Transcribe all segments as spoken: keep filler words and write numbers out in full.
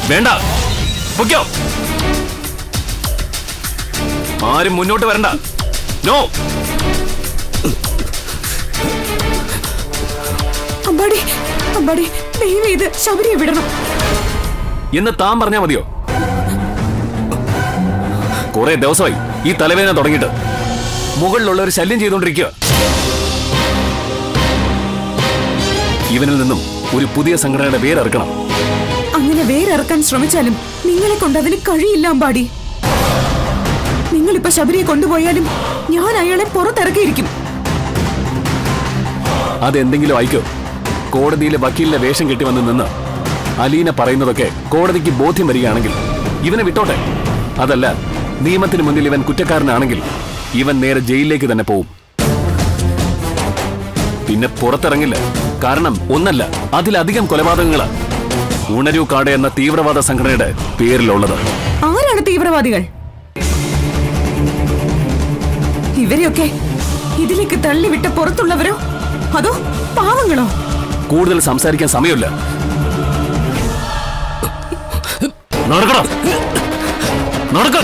വേണ്ട, പൊയ്ക്കോ. ആരും മുന്നോട്ട് വരണ്ട. നോ. അമ്പാടി, അമ്പാടി, ദയവ് ചെയ്ത് ശബരിയെ വിടണം എന്ന് താൻ പറഞ്ഞാ മതിയോ? കുറെ ദിവസമായി ഈ തലവേദന തുടങ്ങിയിട്ട്. മുകളിലുള്ള ഒരു ശല്യം ചെയ്തുകൊണ്ടിരിക്കുക. ഇവനിൽ നിന്നും ഒരു പുതിയ സംഘടനയുടെ വേരറുക്കണം. അങ്ങനെ വേരറക്കാൻ ശ്രമിച്ചാലും നിങ്ങളെ കൊണ്ട് അതിന് കഴിയില്ല അമ്പാടി. നിങ്ങളിപ്പോ ശബരിയെ കൊണ്ടുപോയാലും ഞാൻ അയാളെ പുറത്തിറക്കിയിരിക്കും. അതെന്തെങ്കിലും ആയിക്കോ. കോടതിയിലെ വക്കീലിന്റെ വേഷം കെട്ടി വന്ന് നിന്ന് അലീന പറയുന്നതൊക്കെ കോടതിക്ക് ബോധ്യം വരികയാണെങ്കിൽ ഇവനെ വിട്ടോട്ടെ. അതല്ല, നിയമത്തിന് മുന്നിൽ ഇവൻ കുറ്റക്കാരനാണെങ്കിൽ ഇവൻ നേരെ ജയിലിലേക്ക് തന്നെ പോവും. പിന്നെ പുറത്തിറങ്ങില്ല. കാരണം ഒന്നല്ല, അതിലധികം കൊലപാതകങ്ങളാ ഉണരൂ കാട് എന്ന തീവ്രവാദ സംഘടനയുടെ പേരിലുള്ളത്. ആരാണ് തീവ്രവാദികൾ? ഇവരെയൊക്കെ ഇതിലേക്ക് തള്ളിവിട്ട പുറത്തുള്ളവരോ അതോ പാവങ്ങളോ? കൂടുതൽ സംസാരിക്കാൻ സമയമില്ല. നടക്കണം, നടക്കാം.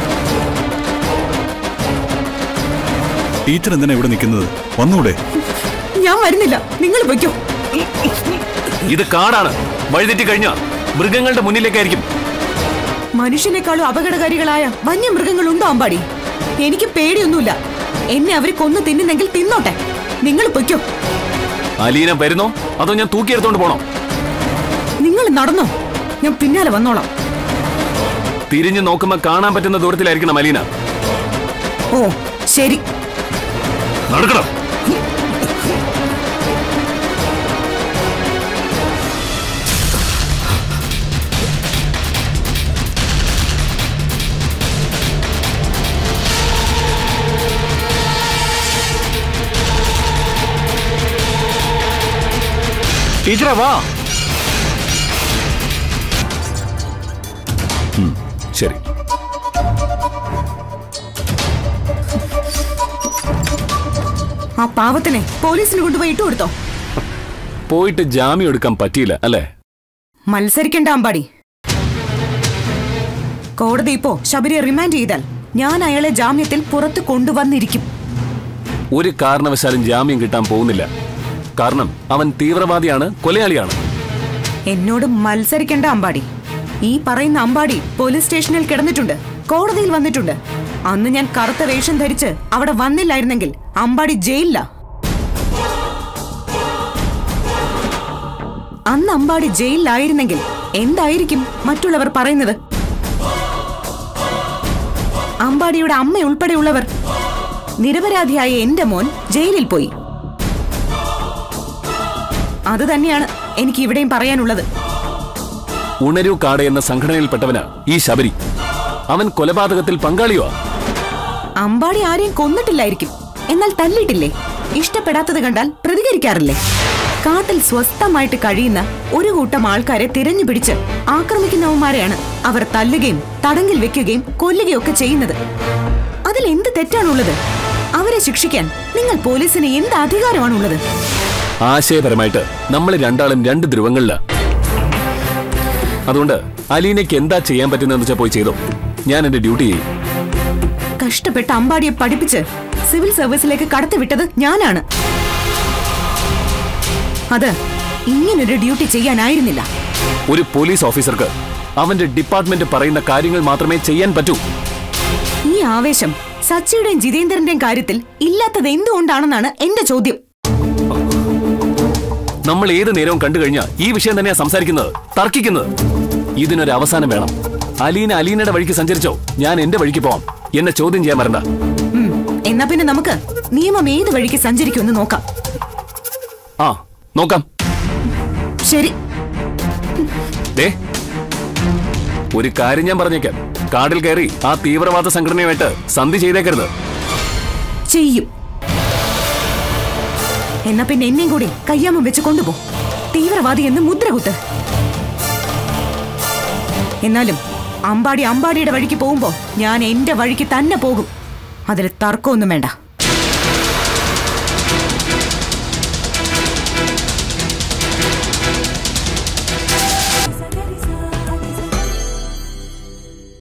ടീച്ചർ എന്തിനാ ഇവിടെ നിൽക്കുന്നത്? വന്നൂടെ? ഞാൻ വരുന്നില്ല, നിങ്ങൾ പൊയ്ക്കോ. ഇത് കാടാണ്. വഴിതെറ്റി കഴിഞ്ഞാ മൃഗങ്ങളുടെ മുന്നിലേക്കായിരിക്കും. മനുഷ്യനേക്കാളും അപകടകാരികളായ വന്യമൃഗങ്ങളുണ്ടോ അമ്പാടി? എനിക്ക് പേടിയൊന്നുമില്ല. എന്നെ അവർ കൊന്നു തിന്നുന്നെങ്കിൽ തിന്നോട്ടെ. നിങ്ങൾ പൊയ്ക്കോ. അലീന വരുന്നോ അതോ ഞാൻ തൂക്കിയെടുത്തോണ്ട് പോണോ? നിങ്ങൾ നടന്നോ, ഞാൻ പിന്നാലെ വന്നോളാം. തിരിഞ്ഞു നോക്കുമ്പോ കാണാൻ പറ്റുന്ന ദൂരത്തിലായിരിക്കണം അലീന. ഓ ശരി, നടക്കണം. ടീച്ചറെ വാ. ശരി. ആ പാവത്തിനെ പോലീസിന് കൊണ്ടുപോയി ഇട്ടു കൊടുത്തോ? പോയിട്ട് ജാമ്യം എടുക്കാൻ പറ്റിയില്ല അല്ലേ? മത്സരിക്കണ്ട അമ്പാടി. കോടതി ഇപ്പോ ശബരിയെ റിമാൻഡ് ചെയ്താൽ ഞാൻ അയാളെ ജാമ്യത്തിൽ പുറത്ത് കൊണ്ടുവന്നിരിക്കും. ഒരു കാരണവശാലും ജാമ്യം കിട്ടാൻ പോകുന്നില്ല. കാരണം അവൻ തീവ്രവാദിയാണ്, കൊലയാളിയാണ്. എന്നോട് മത്സരിക്കണ്ട അമ്പാടി. ഈ പറയുന്ന അമ്പാടി പോലീസ് സ്റ്റേഷനിൽ കിടന്നിട്ടുണ്ട്, കോടതിയിൽ വന്നിട്ടുണ്ട്. അന്ന് ഞാൻ കറുത്ത വേഷം ധരിച്ച് അവിടെ വന്നില്ലായിരുന്നെങ്കിൽ അമ്പാടി ജയിലില്ല. അന്ന് അമ്പാടി ജയിലിലായിരുന്നെങ്കിൽ എന്തായിരിക്കും മറ്റുള്ളവർ പറയുന്നത്? അമ്പാടിയുടെ അമ്മ ഉൾപ്പെടെയുള്ളവർ നിരപരാധിയായ എന്റെ മോൻ ജയിലിൽ പോയി. അത് തന്നെയാണ് എനിക്ക് ഇവിടെയും പറയാനുള്ളത്. ഉണരൂ കാട് എന്ന സംഘടനയിൽപ്പെട്ടവനാ ഈ ശബരി. അവൻ കൊലപാതകത്തിൽ പങ്കാളിയോ? അമ്പാടി ആരെയും കൊന്നിട്ടില്ലായിരിക്കും, എന്നാൽ തല്ലിയിട്ടില്ലേ? ഇഷ്ടപ്പെടാത്തത് കണ്ടാൽ പ്രതികരിക്കാറില്ലേ? കാട്ടിൽ സ്വസ്ഥമായിട്ട് കഴിയുന്ന ഒരു കൂട്ടം ആൾക്കാരെ തിരഞ്ഞു പിടിച്ച് ആക്രമിക്കുന്നവന്മാരെയാണ് അവർ തല്ലുകയും തടങ്കിൽ വെക്കുകയും കൊല്ലുകയും ഒക്കെ ചെയ്യുന്നത്. അതിൽ എന്ത് തെറ്റാണുള്ളത്? അവരെ ശിക്ഷിക്കാൻ നിങ്ങൾ പോലീസിന് എന്ത് അധികാരമാണുള്ളത്? ആശയപരമായിട്ട് നമ്മൾ രണ്ടാളും രണ്ട് ധ്രുവങ്ങളിലാ. അതുകൊണ്ട് അലീനയ്ക്ക് എന്താ ചെയ്യാൻ പറ്റുന്നതെന്ന് വെച്ചാൽ പോയി ചെയ്തോ. ഞാൻ എന്റെ ഡ്യൂട്ടി ചെയ്യും. കഷ്ടപ്പെട്ട് അമ്പാടിയെ പഠിപ്പിച്ച് സിവിൽ സർവീസിലേക്ക് കടത്തിവിട്ടത് ഞാനാണ്. അത് ഇങ്ങനൊരു ഡ്യൂട്ടി ചെയ്യാനായിരുന്നില്ല. ഒരു പോലീസ് ഓഫീസർക്ക് അവന്റെ ഡിപ്പാർട്ട്മെന്റ് പറയുന്ന കാര്യങ്ങൾ മാത്രമേ ചെയ്യാൻ പറ്റൂ. ഈ ആവേശം സച്ചിയുടെയും ജിതേന്ദ്രന്റെയും കാര്യത്തിൽ ഇല്ലാത്തത് എന്തുകൊണ്ടാണെന്നാണ് എന്റെ ചോദ്യം. നമ്മൾ ഏത് നേരവും കണ്ടു കഴിഞ്ഞാൽ ഈ വിഷയം തന്നെയാ സംസാരിക്കുന്നത്, തർക്കിക്കുന്നത്. ഇതിനൊരു അവസാനം വേണം. അലീന അലീനയുടെ വഴിക്ക് സഞ്ചരിച്ചോ, ഞാൻ എന്റെ വഴിക്ക് പോവാം. എന്നെ ചോദ്യം ചെയ്യാൻ വരണ്ട. എന്നാ പിന്നെ നമുക്ക് നിയമം ഏത് വഴിക്ക് സഞ്ചരിക്കുമെന്ന് നോക്കാം. ആ നോക്കാം. ശരി. ഒരു കാര്യം ഞാൻ പറഞ്ഞേക്കാം. കാടിൽ കയറി ആ തീവ്രവാദ സംഘടനയുമായിട്ട് സന്ധി ചെയ്തേക്കരുത്. ചെയ്യും. എന്നാ പിന്നെ എന്നെയും കൂടി കയ്യാമം വെച്ച് കൊണ്ടുപോ. തീവ്രവാദി എന്ന് മുദ്രകുത്ത്. എന്നാലും അമ്പാടി അമ്പാടിയുടെ വഴിക്ക് പോകുമ്പോ ഞാൻ എന്റെ വഴിക്ക് തന്നെ പോകും. അതിൽ തർക്കമൊന്നും വേണ്ട.